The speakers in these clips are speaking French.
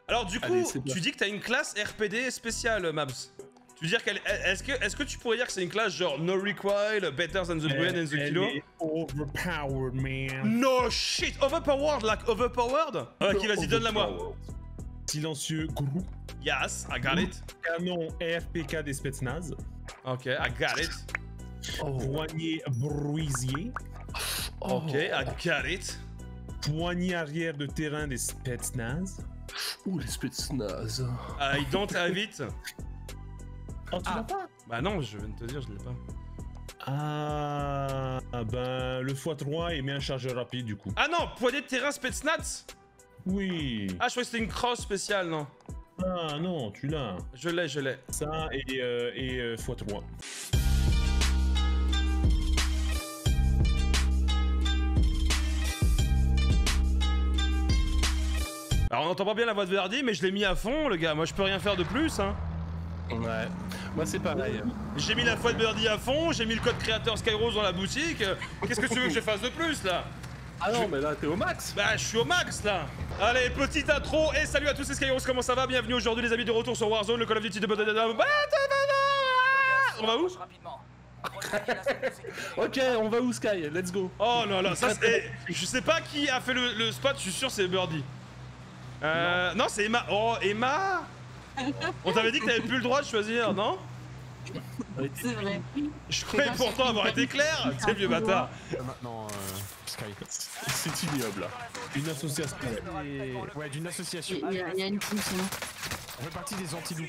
Alors du coup, Allez, c'est tu dis que t'as une classe RPD spéciale, Mabs. Tu veux dire qu'elle... Est-ce que tu pourrais dire que c'est une classe genre No Recoil, Better than the Brain and the Kilo? Elle est overpowered, man. No shit! Overpowered, like overpowered? Ok, vas-y, donne-la moi. Silencieux, groupe. Yes, I got it. Canon RPK des Spetsnaz. Ok, I got it. Poignée bruisier. Ok, I got it. Poignée arrière de terrain des Spetsnaz. Ouh, les Spetsnaz. I don't have it. Oh, tu l'as pas? Bah non, je viens de te dire, je l'ai pas. Ah, ben, le x3 et met un chargeur rapide, du coup. Ah non, poignée de terrain Spetsnaz? Oui. Ah, je croyais que c'était une cross spéciale, non. Ah, non, tu l'as. Je l'ai. Ça et x3. Alors on entend pas bien la voix de Verdi, mais je l'ai mis à fond, le gars. Moi, je peux rien faire de plus, hein. Ouais. Moi, c'est pareil. J'ai mis la voix de Verdi à fond, j'ai mis le code créateur Skyrose dans la boutique. Qu'est-ce que tu veux que je fasse de plus, là? Ah non, mais là, t'es au max. Bah, je suis au max, là. Allez, petite intro, et salut à tous, c'est Skyrose, comment ça va? Bienvenue aujourd'hui, les amis, de retour sur Warzone, le Call of Duty de... On va où? Ok, on va où, Sky? Let's go. Oh non, là, ça c'est... Je sais pas qui a fait le spot, je suis sûr c'est Birdie. Non, c'est Emma. Oh, Emma. On t'avait dit que t'avais plus le droit de choisir, non? C'est vrai. Je croyais pourtant avoir été clair, c'est vieux bâtard. Maintenant, Sky. C'est ignoble, là. Une association. Ouais, d'une association. Il y a une team sinon. On fait partie des anti-loups.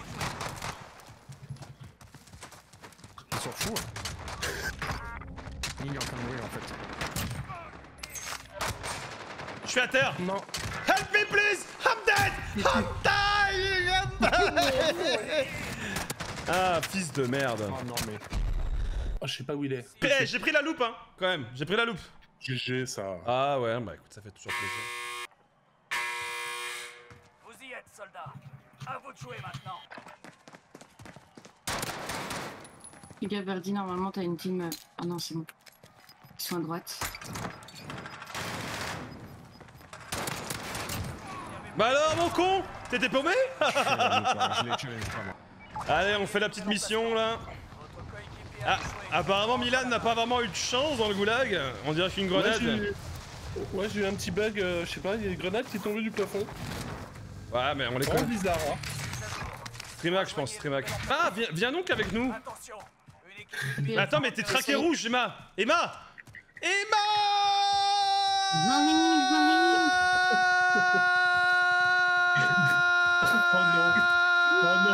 Ils s'en foutent. Il est en train de mourir en fait. Je suis à terre. Non. Help me please, I'm dead. I'm dying, I'm dying. Ah, fils de merde. Oh non mais. Oh, je sais pas où il est. Eh, j'ai pris la loupe, hein, quand même. J'ai pris la loupe. GG, ça. Ah ouais, bah écoute, ça fait toujours plaisir. Vous y êtes, soldats. À vous de jouer maintenant. Il y a Verdi, normalement t'as une team. Ah non, c'est bon. Ils sont à droite. Bah alors, mon con, t'étais paumé? Je l'ai challenge vraiment. Allez, on fait la petite mission, là. Ah, apparemment Milan n'a pas vraiment eu de chance dans le goulag. On dirait qu'une grenade. Ouais, j'ai eu un petit bug, je sais pas, il y a une grenade qui est tombée du plafond. Ouais, mais on les Vraiment connaît. bizarre, hein. Trimac, je pense, Trimac. Ah, viens donc avec nous. Attention. Une équipe. Puis, Mais attends, mais t'es traqué rouge, Emma. Emma. Emma. Oh non. Oh non.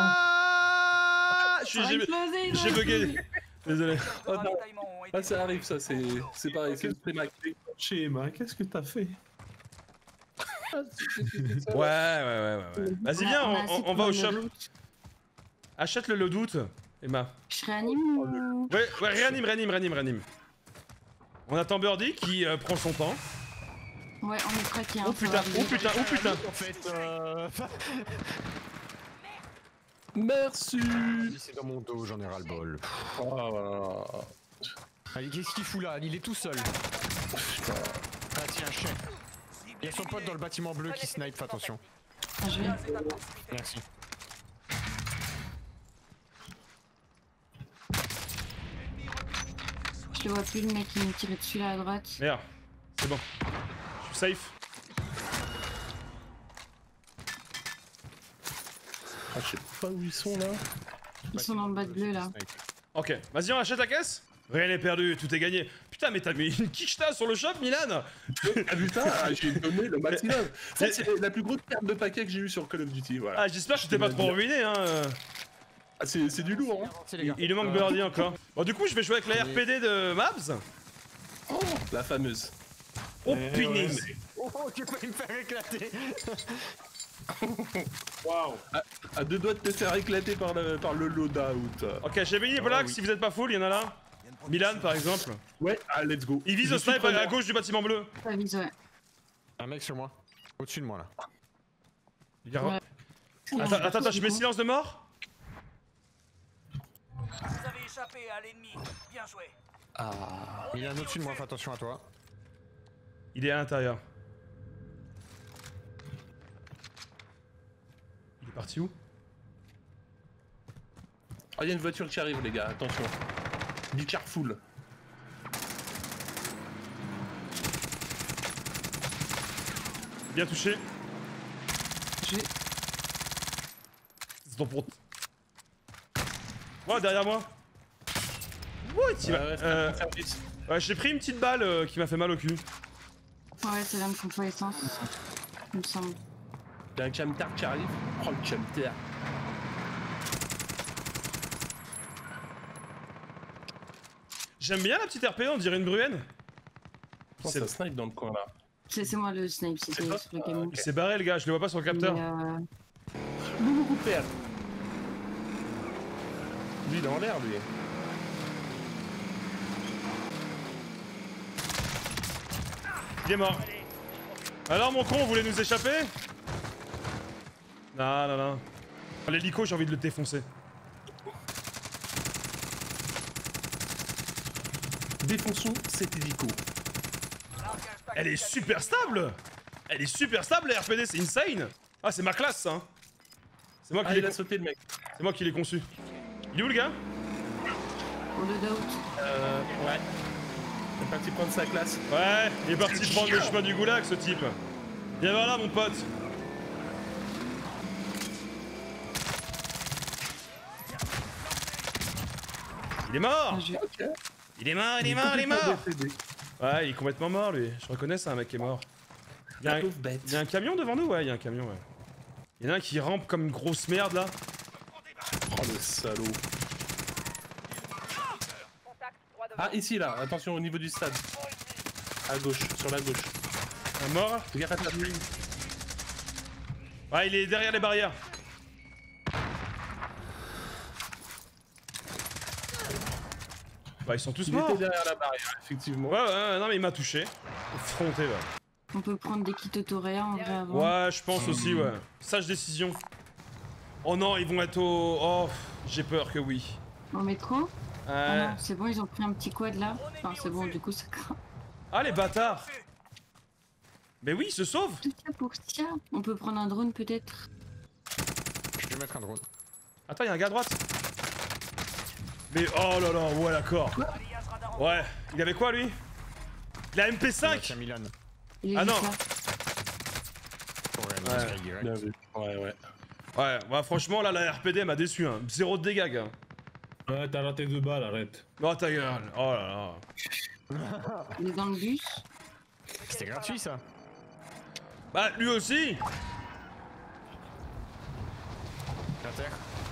J'ai bugué. Désolé. Oh non. Ravitaillement ont été Ah, ça arrive, ça, c'est pareil, c'est le Primac. Chez Emma, qu'est-ce que t'as fait? Ouais. Vas-y, viens, on va au shop. shop. Achète le doute, Emma. Je réanime ou... Ouais, réanime. On attend Birdie qui prend son temps. Ouais, on est traqué. Oh putain. En fait, Merci. c'est dans mon dos, j'en ai ras le bol. Oh là là. Allez, qu'est-ce qu'il fout là? Il est tout seul. Ah tiens, chef. Il y a son pote dans le bâtiment bleu qui snipe, fais attention. Ah, je vais. Merci. Je le vois plus, le mec qui me tirait dessus là à droite. Merde, c'est bon. Je suis safe. Ah, je sais pas où ils sont, là. Ils sont dans le bas de bleu là. Ok, vas-y, on achète la caisse. Rien n'est perdu, tout est gagné. Putain, mais t'as mis une quicheta sur le shop, Milan. Ah putain, j'ai donné le maximum. Ça, c'est la plus grosse carte de paquet que j'ai eu sur Call of Duty, voilà. Ah, j'espère que je t'ai pas trop ruiné, hein. Ah, c'est du lourd, hein. C'est les gars. Il lui manque Birdie encore. Bon, du coup, je vais jouer avec la RPD de Mabs. Oh, la fameuse. Oh, punaise. Oh, tu peux me faire éclater. Waouh. À deux doigts de te faire éclater par le loadout. Ok, j'ai mis Black, oui. si vous êtes pas full, il y en a là. Milan, par exemple. Ouais, ah, let's go. Il vise Je au suis snipe à preneur. gauche du bâtiment bleu. Ça vise, ouais. Un mec sur moi. Au-dessus de moi là. Ouais. Attends, je mets silence de mort. Vous avez échappé à l'ennemi. Bien joué. Il y a un au-dessus de moi, fais attention à toi. Il est à l'intérieur. parti où? Ah, il y a une voiture qui arrive, les gars, attention. Du carfull. Bien touché. J'ai. C'est ton pour. Ouais, derrière moi. Ouais, tu vas. Ouais, service. Ouais, j'ai pris une petite balle qui m'a fait mal au cul. Ouais, c'est l'âme contre l'essence. Il me semble. Il y a un camtar qui arrive. Oh, le camtar. J'aime bien la petite RP, on dirait une bruenne. Oh, ça snipe dans le coin là. C'est moi le snipe, c'était C'est toi sur le camion. Il s'est barré le gars, je le vois pas sur le capteur. Loulou père. Lui, il est en l'air, lui. Il est mort. Alors mon con, vous voulez nous échapper? Non, non, non. L'hélico, j'ai envie de le défoncer. Défonçons cet hélico. Elle est super stable. Elle est super stable la RPD, c'est insane. Ah, c'est ma classe ça. Hein. C'est moi qui Ah, l'ai il a sauté le mec. C'est moi qui l'ai conçu. Il est où le gars? Au loadout. Ouais. Il est parti prendre sa classe. Ouais, il est parti prendre le chemin du goulag ce type. Viens voir là mon pote. Il est mort. Ok. Il est mort, il est mort, il est mort. Ouais, il est complètement mort lui. Je reconnais ça, un mec qui est mort. Il y a un camion devant nous? Ouais, il y a un camion, ouais. Il y en a un qui rampe comme une grosse merde là. Oh le salaud. Ah, ici là, attention au niveau du stade. À gauche, sur la gauche. Un mort? Regarde à ta ligne. Ouais, il est derrière les barrières. Bah, ils sont tous Il morts. était derrière la barrière, effectivement. Ouais, ouais, non, mais il m'a touché. Fronté là. On peut prendre des kits autoréa en vrai avant. Ouais, je pense aussi, ouais. Sage décision. Oh non, ils vont être au. Oh, j'ai peur que oui. Au métro. Ah Ouais. non, c'est bon, ils ont pris un petit quad là. Enfin, c'est bon, du coup, ça craint. Ah, les bâtards. Mais oui, ils se sauvent. Tout ça pour ça. On peut prendre un drone peut-être. Je vais mettre un drone. Attends, il y a un gars à droite. Mais oh là là, ouais, d'accord. Ouais, il avait quoi lui? Il a MP5. Tiens, Milan. Il est Ah juste non. là. Ouais, Ouais. Sky direct. Bien vu. Ouais, ouais. Ouais, bah franchement, là, la RPD m'a déçu, hein. Zéro de dégâts, gars. Ouais, t'as raté 2 balles, arrête. Oh ta gueule. Oh là là. Il est dans le bus. C'était gratuit ça. Bah, lui aussi. À terre.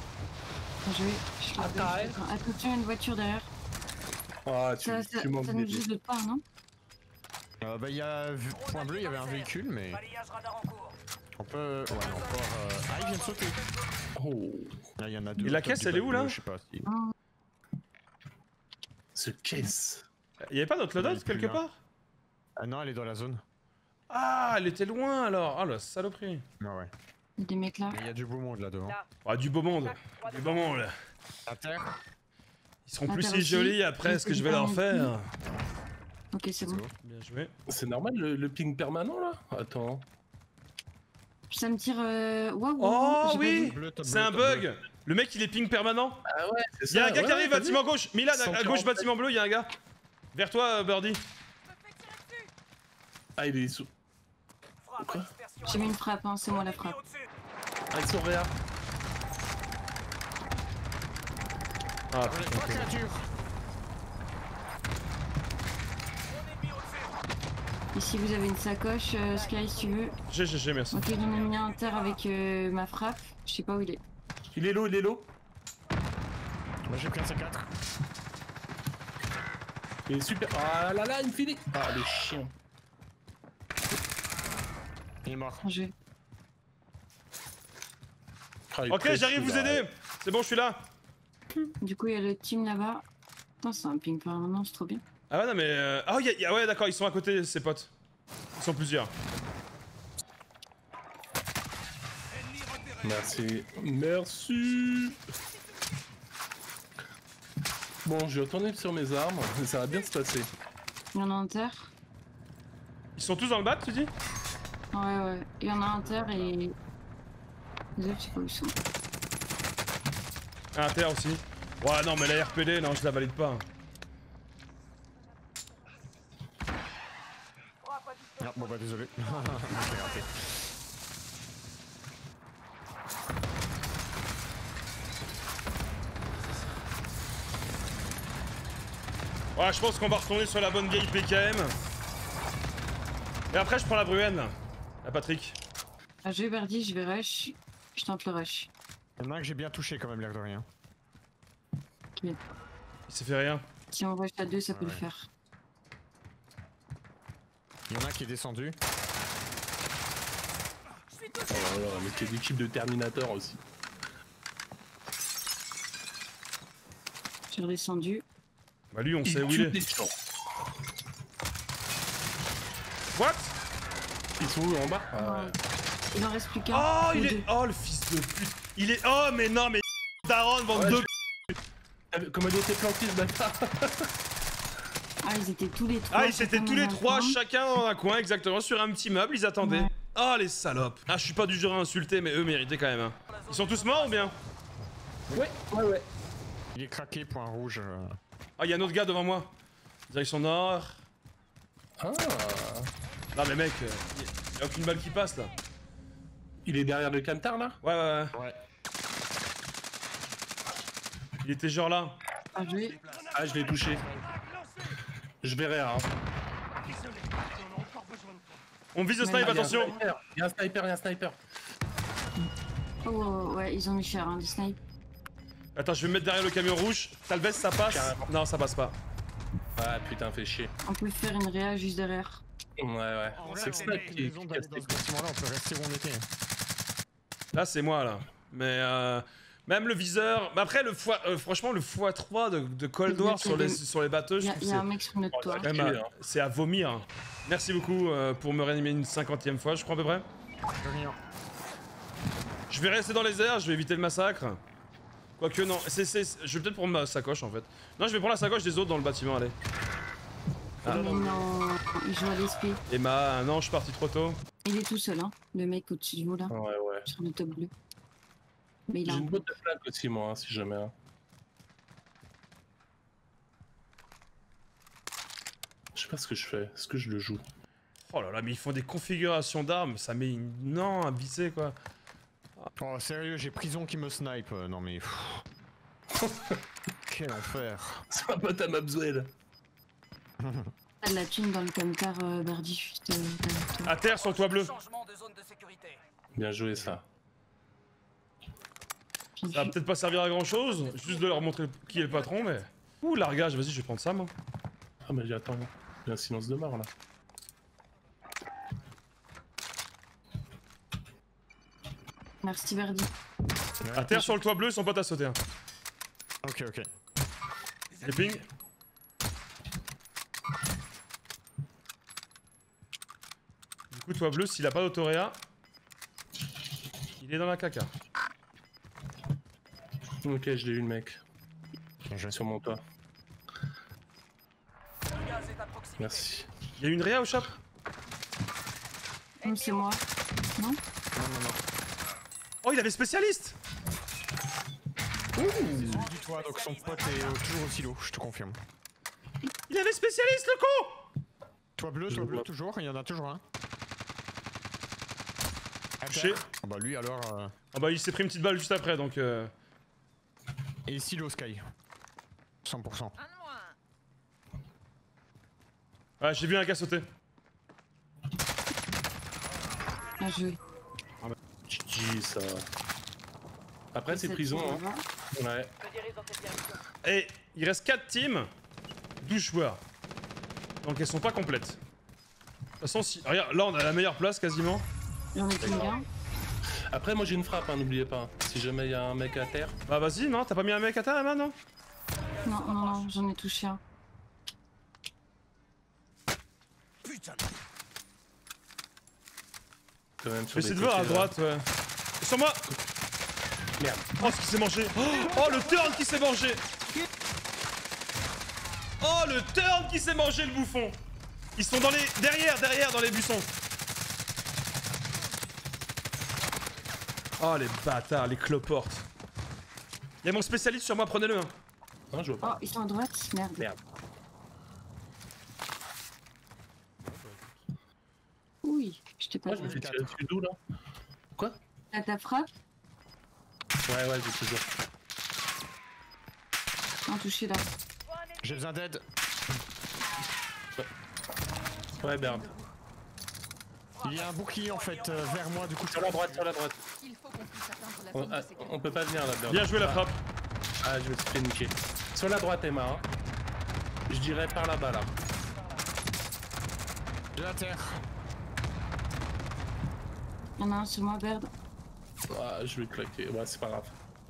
Je attention, une voiture derrière. Ah, Ça tu manques nous des juste de pas, non? Bah, il y a. Point bleu, il y avait un véhicule, mais. Balayage radar en cours. On peut. Ouais, encore. Ah, il vient de sauter. Oh, Là, il y en a deux. Et la Top caisse, du elle est bas où, bleu, là? Je sais pas si. ce caisse. Il y avait pas notre loadout Il est plus quelque là. part? Ah non, elle est dans la zone. Ah, elle était loin alors. Ah la saloperie. Ouais, ouais. Il y a des mecs là. Mais il y a du beau monde là devant. Ah, du beau monde. Du beau monde. À terre. Ils seront Ah, plus t'as si aussi jolis après ce que je vais leur faire. Ok, c'est bon. Bien joué. C'est normal le ping permanent là? Attends. Ça me tire. Waouh! Oh j'ai pas oui, vu. Bleu, top c'est bleu, un top bleu. bug. Le mec il est ping permanent. Ah ouais, c'est Il y a ça. un gars qui ouais, arrive, t'as bâtiment vu gauche. Milan, à 147. gauche, bâtiment bleu, il y a un gars. Vers toi, Birdie. Ah, il est sous. Frappe Quoi à dispersion. J'ai mis une frappe, hein, c'est moi la frappe. Au-dessus. Avec son réa. Ah, On est trois créatures. Ennemi au-dessus. Ici, vous avez une sacoche, Sky, si tu veux. j'ai, merci. Ok, j'en ai mis un terre avec ma frappe. Je sais pas où il est. Il est low, il est low. Moi j'ai pris un C4. Il est super. Ah là là, il me finit. Ah, les chiens. Il est mort. J'ai. Ah, il est Ok, très j'arrive chaud, vous là. aider. C'est bon, je suis là. Du coup, il y a le team là-bas. Putain, c'est un ping permanent, c'est trop bien. Ah ouais, non mais... Ah ouais, d'accord, ils sont à côté, ces potes. Ils sont plusieurs. Merci. Merci. Bon, je vais retourner sur mes armes, mais ça va bien se passer. Il y en a un terre. Ils sont tous dans le bat, tu dis? Ouais, ouais. Il y en a un terre et. Les autres, je sais pas où ils sont. Ah, à terre aussi. Ouais, non, mais la RPD, non, je la valide pas. Ah, bon bah désolé. J'ai raté. Ouais, je pense qu'on va retourner sur la bonne vieille PKM. Et après, je prends la Bruenne. La Patrick. Ah, je vais Verdi, je vais rush. Je tente le rush. Il y en a un que j'ai bien touché quand même, l'air de rien. Ok. Il s'est fait rien. Si on rush à 2, ça peut le Ouais. faire. Il y en a un qui est descendu. Oh là là, mais c'est l'équipe de Terminator aussi. Je suis redescendu. Bah, lui, on sait où tue il est. des gens. What? Ils sont où en bas? Ah ouais. Il en reste plus qu'un. Oh, ou il deux. est. Oh, le fils de pute. Il est. Oh, mais non, mais. Daron, bande Ouais, de. Comment il était planté ce bâtard? Ah, ils étaient tous les trois. Ah, ils étaient chacun tous les dans un trois, coin. chacun dans un coin, exactement, sur un petit meuble, ils attendaient. Ouais. Oh, les salopes. Ah, je suis pas du genre à insulter, mais eux méritaient quand même. Hein. Ils sont tous morts ou bien? Ouais. Il est craqué, point rouge. Ah, il y a un autre gars devant moi. Direction nord. Ah. Non, mais mec, y a aucune balle qui passe là. Il est derrière le camtar là? Ouais, ouais, ouais. Ouais. Il était genre là. Ah, je vais. Ah, je l'ai touché. Je verrai, hein. On vise le Mais snipe, là, attention. Il y a un sniper. Oh, ouais, ils ont mis cher, hein, des snipes. Attends, je vais me mettre derrière le camion rouge. Talbès, ça passe? Carrément. Non, ça passe pas. Ah putain, fait chier. On peut faire une réa juste derrière. Ouais. En vrai, C'est que on a Snap une qui raison d'aller casse dans les ce bâtiment-là, on peut rester où on était. Là, c'est moi là. Mais même le viseur. Mais après, franchement, le x3 de Cold War sur les bateaux, je Il trouve y a un mec sur notre toit. quand même c'est à vomir. Merci beaucoup pour me réanimer une 50e fois, je crois à peu près. De rien. Je vais rester dans les airs, je vais éviter le massacre. Quoique non, je vais peut-être prendre ma sacoche en fait. Non, je vais prendre la sacoche des autres dans le bâtiment, allez. Ah. Mais non, il joue à l'esprit. Emma, non, je suis parti trop tôt. Il est tout seul, hein, le mec au-dessus de vous là, Ouais. sur le top bleu. Mais il a J'ai un une botte de flaque aussi, moi, hein, si jamais. Hein. Je sais pas ce que je fais. Est-ce que je le joue? Oh là là, mais ils font des configurations d'armes, ça met une... Non, un visé quoi. Oh sérieux, j'ai prison qui me snipe. Non mais... Quel enfer. C'est un pote à Mabzuel. T'as de la thune dans le camtar Verdi juste derrière toi. À terre sur le toit bleu. Changement de zone de sécurité. Bien joué, ça. Ça va peut-être pas servir à grand chose, juste de leur montrer qui est le patron, mais... Ouh, largage, vas-y, je vais prendre ça, moi. Ah, mais attends, il y a un silence de mort là. Merci Verdi. À terre sur le toit bleu, son pote a sauté. Hein. Ok. Les ping. Du coup, toit bleu, s'il a pas d'autoréa, il est dans la caca. Ok, je l'ai eu le mec. Bien joué. Sur mon toit. Le gaz est à proximité. Merci. Il y a une réa au shop? Non, c'est moi. Non? Non. Oh, il avait spécialiste! Celui du toit, donc son pote est toujours au silo, je te confirme. Il avait spécialiste, le con! Toit bleu, toujours, il y en a toujours un. À Touché. terre. Ah bah lui alors... Ah bah, il s'est pris une petite balle juste après, donc... Et silo Sky. 100%. Ouais, j'ai vu un gars sauter. Bien joué. GG, ça. Après, c'est Cette prison, fois, hein. Ouais. Je dirige dans cette direction. Et il reste 4 teams, 12 joueurs. Donc elles sont pas complètes. De toute façon, si... Regarde, là on a la meilleure place quasiment. J'en ai combien? Après, moi j'ai une frappe, hein, n'oubliez pas. Si jamais il y a un mec à terre. Bah vas-y, non? T'as pas mis un mec à terre, Emma, non? Non, j'en ai touché un. Quand même Je sur vais des essayer de voir à côtés, droite, ouais. Sur moi! Merde. Oh, ce qui s'est mangé! Oh, le turn qui s'est mangé! Oh, le turn qui s'est mangé, le bouffon! Ils sont dans les... Derrière, dans les buissons. Oh les bâtards, les cloportes. Y'a mon spécialiste sur moi, prenez-le. Hein. Non, je vois pas. Oh, ils sont à droite. Merde. Merde. Oui, je t'ai pas Moi, je me vu. fais tirer dessus d'où là? Quoi? T'as ta frappe? Ouais, ouais, j'ai toujours. Non, touché là. J'ai besoin d'aide. Ouais, merde. Il y a un bouclier en fait vers moi, du coup. Sur la droite, sur la droite. Il faut qu'on puisse atteindre la zone de sécurité. On peut pas venir là-dedans. Bien joué la frappe. Ah, je me suis fait niquer. Sur la droite, Emma. Hein. Je dirais par là-bas, là. J'ai la terre. Y'en a un sur moi, Baird. Ah, je vais claquer. Ouais, c'est pas grave.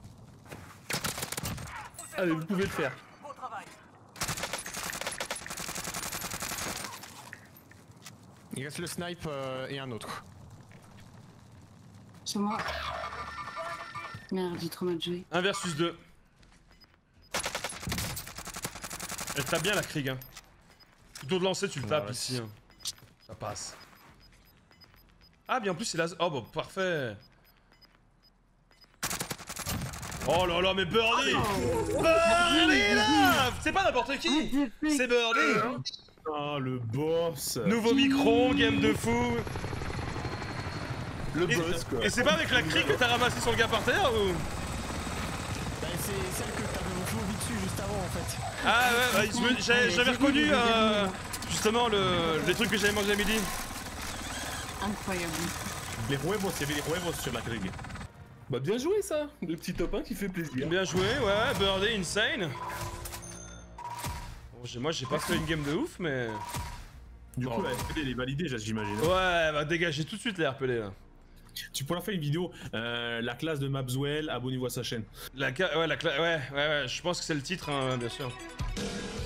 Allez, vous pouvez le faire. Beau travail. Il reste le snipe et un autre. Sur moi. Merde, j'ai trop mal joué. 1 versus 2. Elle tape bien la Krieg. Hein. Plutôt de lancer, tu le tapes Ouais, ici. Hein. Ça passe. Ah, bien en plus, c'est la. Oh, bah parfait. Oh là là, mais Birdie! Birdie là! C'est pas n'importe qui! C'est Birdie! Oh, le boss. Nouveau micro, game de fou! Le Et- boss, quoi. Et c'est pas avec la Krieg que t'as ramassé son gars par terre ou? Bah, c'est celle que t'avais mon flow dessus juste avant en fait. Ah ouais, j'avais reconnu justement les trucs que j'avais mangé à midi. Incroyable. Les huevos, il y avait les huevos sur la Krieg. Bah, bien joué, ça. Le petit top 1 qui fait plaisir. Bien joué, ouais, Birdie insane. Bon, moi j'ai pas fait une game de ouf, mais. Du coup, la RPD, elle est validée, j'imagine. Ouais, bah dégagez tout de suite les RPD là. Tu pourras faire une vidéo, la classe de Mapswell, abonnez-vous à sa chaîne. Ouais, je pense que c'est le titre, hein, bien sûr.